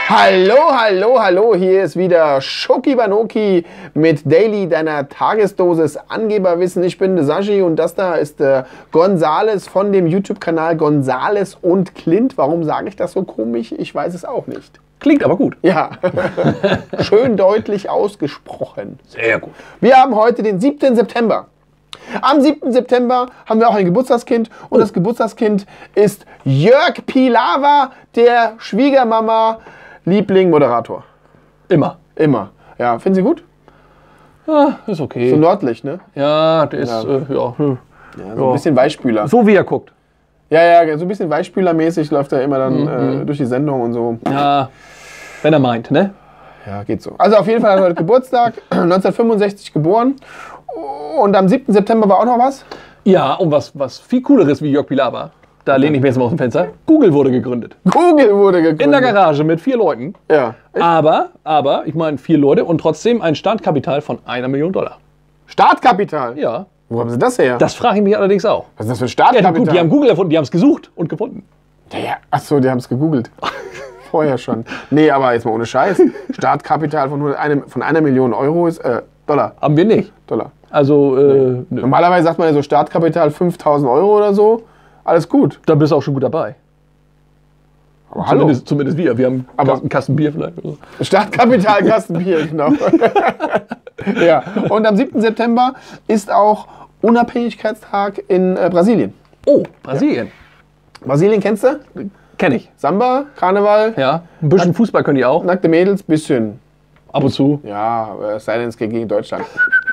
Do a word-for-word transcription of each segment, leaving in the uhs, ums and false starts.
Hallo, hallo, hallo, hier ist wieder Schoki Banoki mit Daily, deiner Tagesdosis Angeberwissen. Ich bin der Sashi und das da ist der Gonzales von dem YouTube-Kanal Gonzales und Clint. Warum sage ich das so komisch? Ich weiß es auch nicht. Klingt aber gut. Ja, schön deutlich ausgesprochen. Sehr gut. Wir haben heute den siebten September. Am siebten September haben wir auch ein Geburtstagskind und oh. das Geburtstagskind ist Jörg Pilawa, der Schwiegermama Liebling Moderator. Immer. Immer. Ja, finden Sie gut? Ja, ist okay. So nördlich, ne? Ja, der ist, ja. Äh, ja. ja so ein bisschen Weichspüler. So wie er guckt. Ja, ja, so ein bisschen Weichspülermäßig läuft er immer dann mhm. äh, durch die Sendung und so. Ja, wenn er meint, ne? Ja, geht so. Also auf jeden Fall hat er heute Geburtstag, neunzehnhundertfünfundsechzig geboren. Und am siebten September war auch noch was? Ja, und was, was viel cooleres wie Jörg Pilawa. Da lehne ich mir jetzt mal aus dem Fenster. Google wurde gegründet. Google wurde gegründet. In der Garage mit vier Leuten. Ja. Echt? Aber, aber, ich meine vier Leute und trotzdem ein Startkapital von einer Million Dollar. Startkapital? Ja. Wo haben Sie das her? Das frage ich mich allerdings auch. Was ist das für ein Startkapital? Ja, die, die haben Google erfunden, die haben es gesucht und gefunden. Ja, ja. Achso, die haben es gegoogelt. Vorher schon. Nee, aber jetzt mal ohne Scheiß. Startkapital von, nur einem, von einer Million Euro ist äh, Dollar. Haben wir nicht. Dollar. Also, äh, nee. Normalerweise sagt man ja so Startkapital fünftausend Euro oder so. Alles gut. Da bist du auch schon gut dabei. Aber zumindest, hallo. Zumindest wir. Wir haben aber einen Kasten Bier vielleicht. Oder so. Startkapital, Kasten Bier, genau. Ja. Und am siebten September ist auch Unabhängigkeitstag in äh, Brasilien. Oh, Brasilien. Ja. Brasilien kennst du? Kenn ich. Samba, Karneval. Ja, ein bisschen Nack Fußball können die auch. Nackte Mädels, bisschen. Ab und zu. Ja, es sei denn, es geht gegen Deutschland.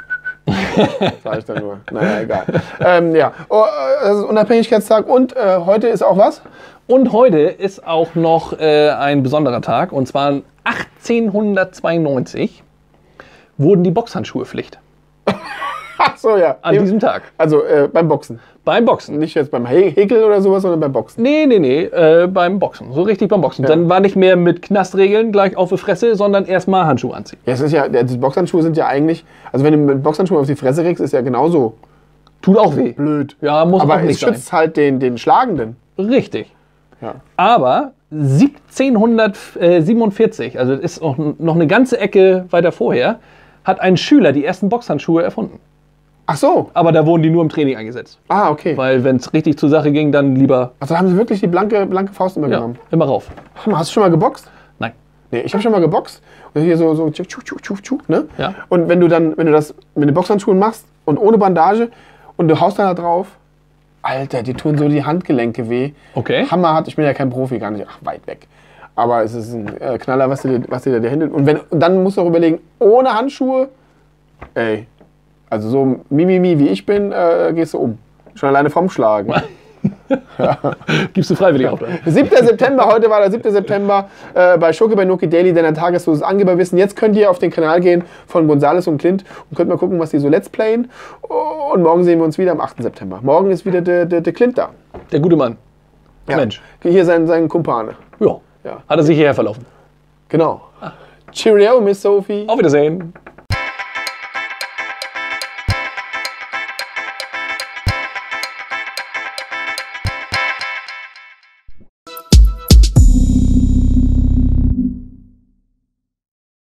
Sag ich dann nur. Naja, egal. ähm, ja, oh, das ist Unabhängigkeitstag und äh, heute ist auch was? Und heute ist auch noch äh, ein besonderer Tag. Und zwar achtzehnhundertzweiundneunzig wurden die Boxhandschuhe Pflicht. Ach so, ja. An diesem Tag. Also äh, beim Boxen. Beim Boxen. Nicht jetzt beim Häkeln oder sowas, sondern beim Boxen. Nee, nee, nee, äh, beim Boxen. So richtig beim Boxen. Ja. Dann war nicht mehr mit Knastregeln gleich auf die Fresse, sondern erstmal Handschuhe anziehen. Ja, es ist ja, die Boxhandschuhe sind ja eigentlich, also wenn du mit Boxhandschuhen auf die Fresse kriegst, ist ja genauso. Tut auch weh. Blöd. Ja, muss aber auch nicht es schützt sein. halt den, den Schlagenden. Richtig. Ja. Aber siebzehnhundertsiebenundvierzig, also das ist auch noch eine ganze Ecke weiter vorher, hat ein Schüler die ersten Boxhandschuhe erfunden. Ach so. Aber da wurden die nur im Training eingesetzt. Ah, okay. Weil wenn es richtig zur Sache ging, dann lieber... Also haben sie wirklich die blanke, blanke Faust immer ja, genommen? immer rauf. Hast du schon mal geboxt? Nein. Nee, ich habe schon mal geboxt. Und hier so, so tschuh, tschuh, tschuh, tschuh, ne? Ja. Und wenn du dann, wenn du das mit den Boxhandschuhen machst und ohne Bandage und du haust dann da drauf, Alter, die tun so die Handgelenke weh. Okay. Hammer hat, ich bin ja kein Profi, gar nicht, ach, weit weg. Aber es ist ein äh, Knaller, was dir was dir da händet. Und, wenn, und dann musst du auch überlegen, ohne Handschuhe, ey, also so Mimimi wie ich bin, äh, gehst du um. Schon alleine vom Schlagen. Ja. Gibst du freiwillig auf. siebter September, heute war der siebte September äh, bei Schoki Banoki Daily, deiner Tagesdosis Angeberwissen. Jetzt könnt ihr auf den Kanal gehen von Gonzales und Clint und könnt mal gucken, was die so let's playen. Und morgen sehen wir uns wieder am achten September. Morgen ist wieder der, der, der Clint da. Der gute Mann. Ja. Mensch. Hier sein, sein Kumpane. Ja. Ja. Hat er sich hierher verlaufen. Genau. Ah. Cheerio, Miss Sophie. Auf Wiedersehen.